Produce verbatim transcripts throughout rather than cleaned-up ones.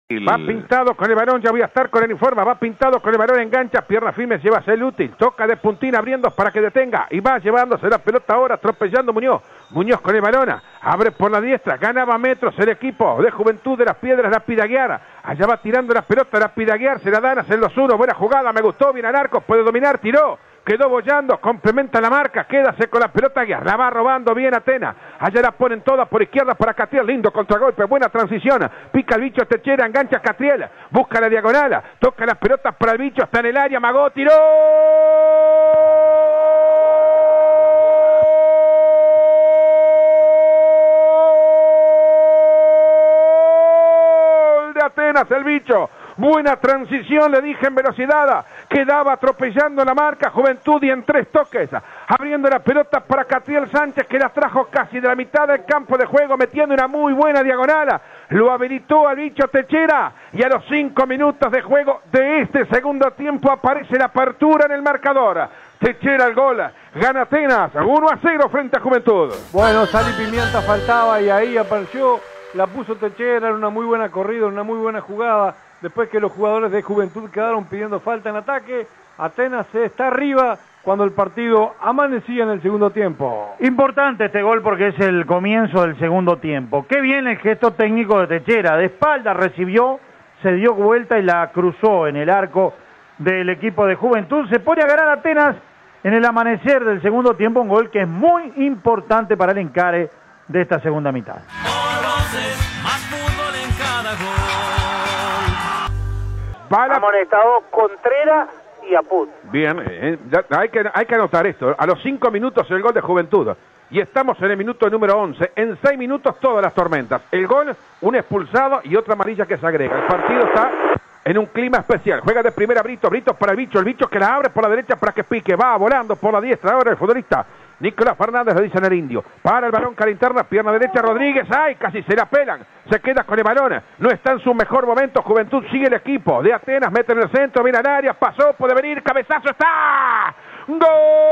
Va pintado con el varón, ya voy a estar con el informe, va pintado con el varón, engancha, pierna firme, lleva el útil, toca de puntina abriendo para que detenga y va llevándose la pelota ahora, atropellando Muñoz, Muñoz con el varón, abre por la diestra, ganaba metros el equipo de Juventud de las Piedras, la Pidaguiar, allá va tirando la pelota, la Pidaguiar, se la dan, hacen los uno, buena jugada, me gustó, bien al arco, puede dominar, tiró, quedó bollando, complementa la marca, quédase con la pelota Guiar, la va robando bien Atenas, allá la ponen todas por izquierda para Catriel, lindo contragolpe, buena transición, pica el bicho Techera, engancha Catriel, busca la diagonal, toca las pelotas para el bicho, está en el área, Magó, tiró, gol de Atenas el bicho. Buena transición, le dije en velocidad, quedaba atropellando la marca Juventud y en tres toques, abriendo la pelota para Catriel Sánchez, que la trajo casi de la mitad del campo de juego, metiendo una muy buena diagonal, lo habilitó al bicho Techera, y a los cinco minutos de juego de este segundo tiempo aparece la apertura en el marcador. Techera el gol, gana Atenas, uno a cero frente a Juventud. Bueno, sal y pimienta faltaba y ahí apareció, la puso Techera, era una muy buena corrida, una muy buena jugada. Después que los jugadores de Juventud quedaron pidiendo falta en ataque, Atenas está arriba cuando el partido amanecía en el segundo tiempo. Importante este gol porque es el comienzo del segundo tiempo. Qué bien el gesto técnico de Techera. De espalda recibió, se dio vuelta y la cruzó en el arco del equipo de Juventud. Se pone a ganar Atenas en el amanecer del segundo tiempo, un gol que es muy importante para el encare de esta segunda mitad. Más fútbol en cada gol. Para... Amonestado Contreras y Apud. Bien, eh, ya, hay, que, hay que anotar esto. A los cinco minutos el gol de Juventud. Y estamos en el minuto número once. En seis minutos todas las tormentas. El gol, un expulsado y otra amarilla que se agrega. El partido está en un clima especial. Juega de primera Brito, Brito para el bicho. El bicho que la abre por la derecha para que pique. Va volando por la diestra ahora el futbolista Nicolás Fernández, le dicen el indio. Para el balón, cara interna, pierna derecha, Rodríguez. ¡Ay! Casi se la pelan. Se queda con el balón. No está en su mejor momento. Juventud sigue el equipo de Atenas. Mete en el centro, viene al área. Pasó, puede venir. Cabezazo, está. ¡Gol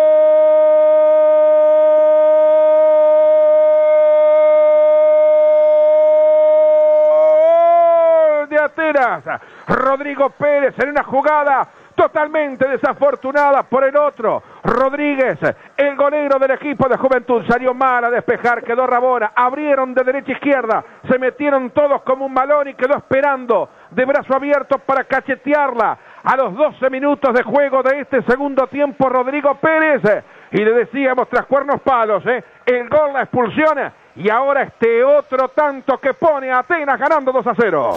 de Atenas! Rodrigo Pérez en una jugada totalmente desafortunada por el otro. Rodríguez, el golero del equipo de Juventud, salió mal a despejar, quedó Rabona, abrieron de derecha a izquierda, se metieron todos como un balón y quedó esperando de brazo abierto para cachetearla. A los doce minutos de juego de este segundo tiempo, Rodrigo Pérez, y le decíamos tras cuernos palos, ¿eh? el gol, la expulsión, y ahora este otro tanto que pone a Atenas ganando dos a cero.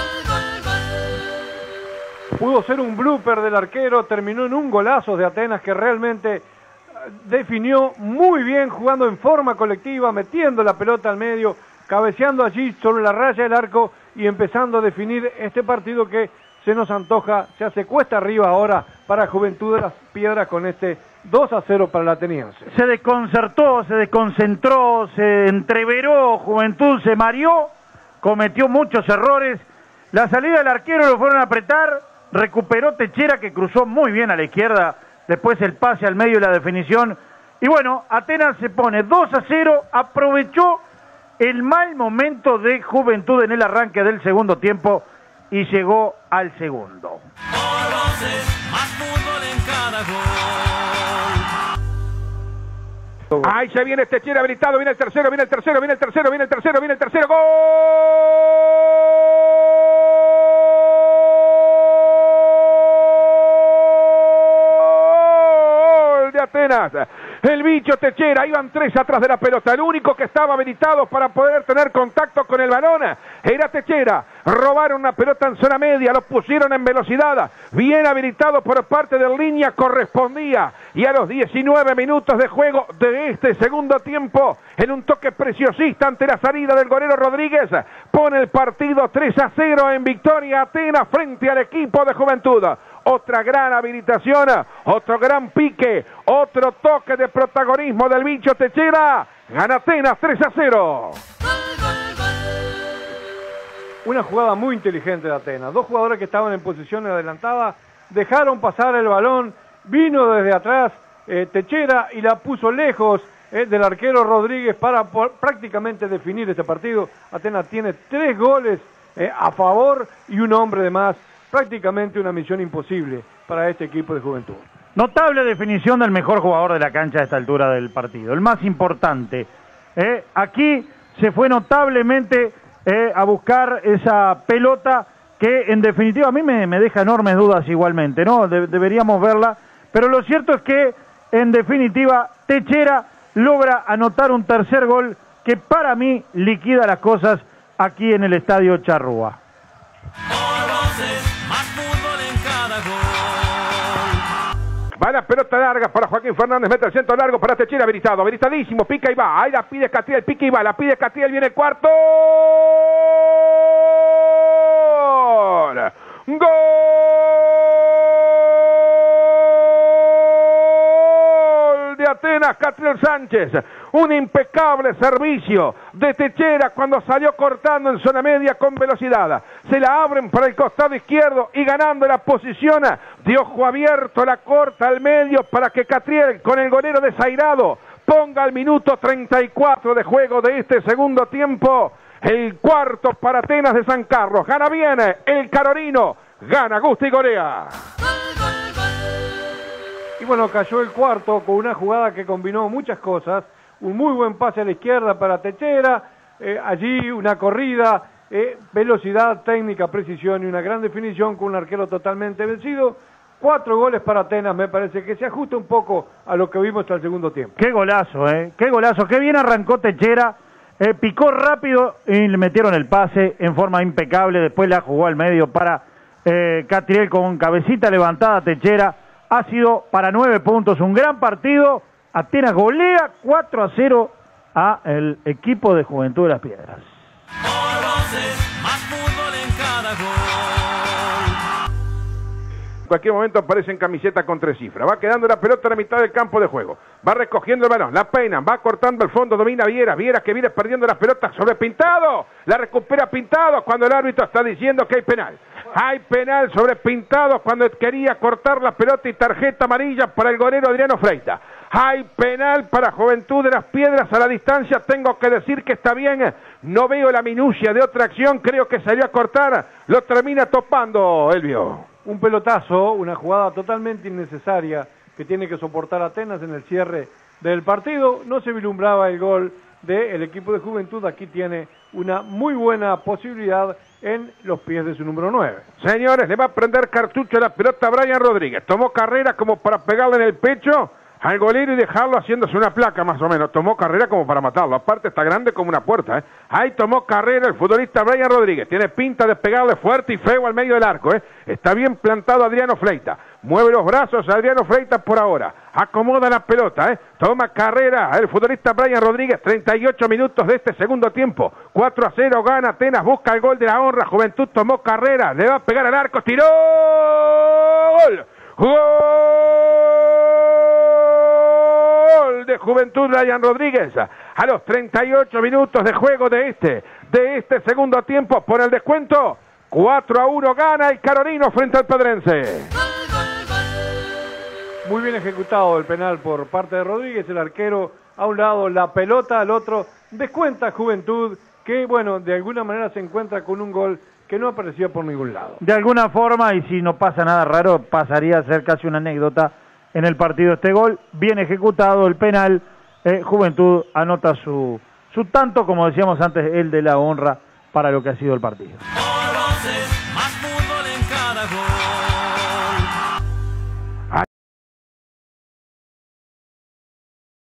Pudo ser un blooper del arquero, terminó en un golazo de Atenas que realmente definió muy bien, jugando en forma colectiva, metiendo la pelota al medio, cabeceando allí sobre la raya del arco y empezando a definir este partido que se nos antoja, se hace cuesta arriba ahora para Juventud de las Piedras con este dos a cero para el ateniense. Se desconcertó, se desconcentró, se entreveró, Juventud se mareó, cometió muchos errores, la salida del arquero lo fueron a apretar, recuperó Techera que cruzó muy bien a la izquierda, después el pase al medio y la definición, y bueno, Atenas se pone dos a cero, aprovechó el mal momento de Juventud en el arranque del segundo tiempo y llegó al segundo. Más fútbol en cada gol. Ahí se viene Techera habilitado, viene el tercero, viene el tercero, viene el tercero, viene el tercero, viene el tercero, gol de Atenas. El bicho Techera, iban tres atrás de la pelota, el único que estaba habilitado para poder tener contacto con el balón era Techera. Robaron una pelota en zona media, lo pusieron en velocidad, bien habilitado por parte de línea, correspondía, y a los diecinueve minutos de juego de este segundo tiempo, en un toque preciosista ante la salida del golero Rodríguez, pone el partido tres a cero en victoria Atenas frente al equipo de Juventud. Otra gran habilitación, otro gran pique, otro toque de protagonismo del bicho Techera. Gana Atenas tres a cero. Una jugada muy inteligente de Atenas. Dos jugadores que estaban en posición adelantada dejaron pasar el balón, vino desde atrás eh, Techera y la puso lejos eh, del arquero Rodríguez para por, prácticamente definir este partido. Atenas tiene tres goles eh, a favor y un hombre de más. Prácticamente una misión imposible para este equipo de Juventud. Notable definición del mejor jugador de la cancha a esta altura del partido, el más importante. Eh, aquí se fue notablemente eh, a buscar esa pelota que en definitiva a mí me, me deja enormes dudas igualmente, ¿no? De, deberíamos verla, pero lo cierto es que en definitiva Techera logra anotar un tercer gol que para mí liquida las cosas aquí en el Estadio Charrúa. Va la pelota larga para Joaquín Fernández, mete el centro largo para Techera, habilitado, habilitadísimo, pica y va, ahí la pide Catriel, pica y va, la pide Catriel, viene el cuarto. ¡Gol! De Atenas, Catriel Sánchez, un impecable servicio de Techera cuando salió cortando en zona media con velocidad, se la abren para el costado izquierdo y ganando la posición de ojo abierto, la corta al medio para que Catriel con el golero desairado ponga el minuto treinta y cuatro de juego de este segundo tiempo, el cuarto para Atenas de San Carlos, gana bien el Carolino, gana Gusti Gorea. Y bueno, cayó el cuarto con una jugada que combinó muchas cosas, un muy buen pase a la izquierda para Techera, eh, allí una corrida, eh, velocidad, técnica, precisión y una gran definición con un arquero totalmente vencido. Cuatro goles para Atenas, me parece que se ajusta un poco a lo que vimos al segundo tiempo. Qué golazo, eh, qué golazo, qué bien arrancó Techera, eh, picó rápido y le metieron el pase en forma impecable, después la jugó al medio para eh, Catriel con cabecita levantada. Techera ha sido para nueve puntos, un gran partido. Atenas golea cuatro a cero a el equipo de Juventud de las Piedras. Más fútbol en cada gol. En cualquier momento aparece en camiseta con tres cifras. Va quedando la pelota a la mitad del campo de juego. Va recogiendo el balón, la peinan, va cortando el fondo, domina Viera. Viera que viene perdiendo las pelotas sobre Pintado. La recupera Pintado cuando el árbitro está diciendo que hay penal. Hay penal sobre Pintado cuando quería cortar la pelota y tarjeta amarilla para el golero Adriano Freita. Hay penal para Juventud de las Piedras a la distancia. Tengo que decir que está bien. No veo la minucia de otra acción. Creo que salió a cortar. Lo termina topando Elvio. Un pelotazo, una jugada totalmente innecesaria que tiene que soportar Atenas en el cierre del partido. No se vislumbraba el gol del equipo de Juventud. Aquí tiene una muy buena posibilidad en los pies de su número nueve. Señores, le va a prender cartucho a la pelota a Brian Rodríguez. Tomó carrera como para pegarle en el pecho al golero y dejarlo haciéndose una placa más o menos. Tomó carrera como para matarlo. Aparte está grande como una puerta, ¿eh? Ahí tomó carrera el futbolista Brian Rodríguez. Tiene pinta de pegarle fuerte y feo al medio del arco, ¿eh? Está bien plantado Adriano Freita. Mueve los brazos Adriano Freita por ahora. Acomoda la pelota, ¿eh? Toma carrera el futbolista Brian Rodríguez. treinta y ocho minutos de este segundo tiempo. cuatro a cero gana Atenas. Busca el gol de la honra. Juventud tomó carrera. Le va a pegar al arco. Tiró. ¡Gol! ¡Gol! De Juventud Brian Rodríguez a los treinta y ocho minutos de juego de este de este segundo tiempo. Por el descuento cuatro a uno gana el Carolino frente al Pedrense. Muy bien ejecutado el penal por parte de Rodríguez, el arquero a un lado, la pelota al otro. Descuenta Juventud que, bueno, de alguna manera se encuentra con un gol que no aparecía por ningún lado. De alguna forma, y si no pasa nada raro, pasaría a ser casi una anécdota en el partido este gol. Bien ejecutado el penal, eh, Juventud anota su, su tanto, como decíamos antes, el de la honra para lo que ha sido el partido. Más fútbol en cada gol.